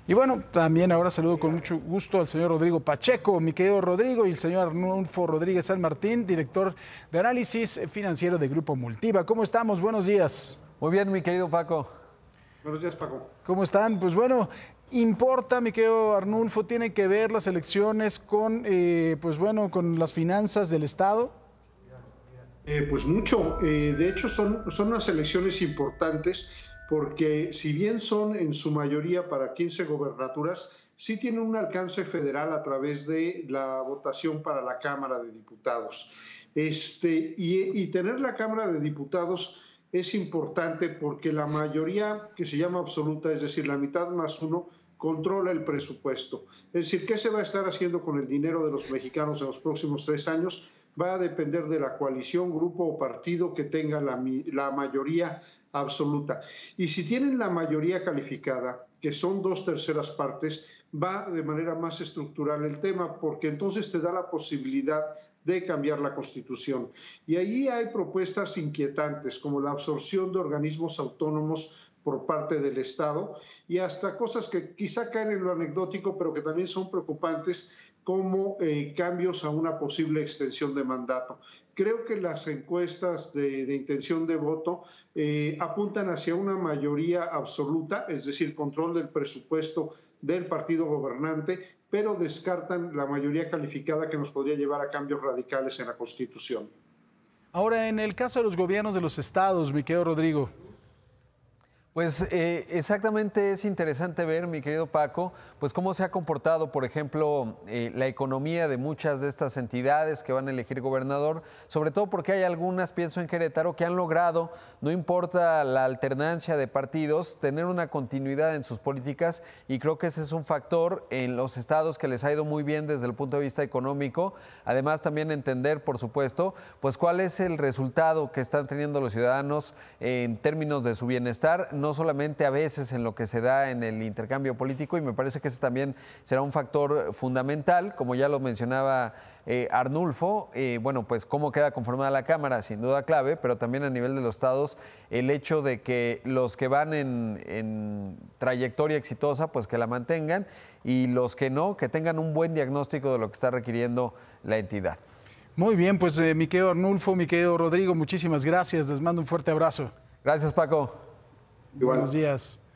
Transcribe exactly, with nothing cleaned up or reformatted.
Y bueno, también ahora saludo con mucho gusto al señor Rodrigo Pacheco, mi querido Rodrigo, y el señor Arnulfo Rodríguez San Martín, director de análisis financiero de Grupo Multiva. ¿Cómo estamos? Buenos días. Muy bien, mi querido Paco. Buenos días, Paco. ¿Cómo están? Pues bueno, importa, mi querido Arnulfo, tiene que ver las elecciones con, eh, pues bueno, con las finanzas del Estado. Eh, pues mucho. Eh, de hecho, son, son unas elecciones importantes porque si bien son en su mayoría para quince gobernaturas, sí tienen un alcance federal a través de la votación para la Cámara de Diputados. Este, y, y tener la Cámara de Diputados es importante porque la mayoría que se llama absoluta, es decir, la mitad más uno, controla el presupuesto. Es decir, ¿qué se va a estar haciendo con el dinero de los mexicanos en los próximos tres años? Va a depender de la coalición, grupo o partido que tenga la, la mayoría absoluta. Y si tienen la mayoría calificada, que son dos terceras partes, va de manera más estructural el tema, porque entonces te da la posibilidad de cambiar la Constitución. Y ahí hay propuestas inquietantes, como la absorción de organismos autónomos por parte del Estado y hasta cosas que quizá caen en lo anecdótico, pero que también son preocupantes, como eh, cambios a una posible extensión de mandato. Creo que las encuestas de, de intención de voto eh, apuntan hacia una mayoría absoluta, es decir, control del presupuesto del partido gobernante, pero descartan la mayoría calificada que nos podría llevar a cambios radicales en la Constitución. Ahora, en el caso de los gobiernos de los estados, mi querido Rodrigo. Pues eh, exactamente es interesante ver, mi querido Paco, pues cómo se ha comportado, por ejemplo, eh, la economía de muchas de estas entidades que van a elegir gobernador, sobre todo porque hay algunas, pienso en Querétaro, que han logrado, no importa la alternancia de partidos, tener una continuidad en sus políticas y creo que ese es un factor en los estados que les ha ido muy bien desde el punto de vista económico. Además, también entender, por supuesto, pues cuál es el resultado que están teniendo los ciudadanos en términos de su bienestar, no solamente a veces en lo que se da en el intercambio político, y me parece que ese también será un factor fundamental, como ya lo mencionaba eh, Arnulfo, eh, bueno, pues cómo queda conformada la Cámara, sin duda clave, pero también a nivel de los estados, el hecho de que los que van en, en trayectoria exitosa, pues que la mantengan, y los que no, que tengan un buen diagnóstico de lo que está requiriendo la entidad. Muy bien, pues eh, mi querido Arnulfo, mi querido Rodrigo, muchísimas gracias, les mando un fuerte abrazo. Gracias, Paco. Buenos días.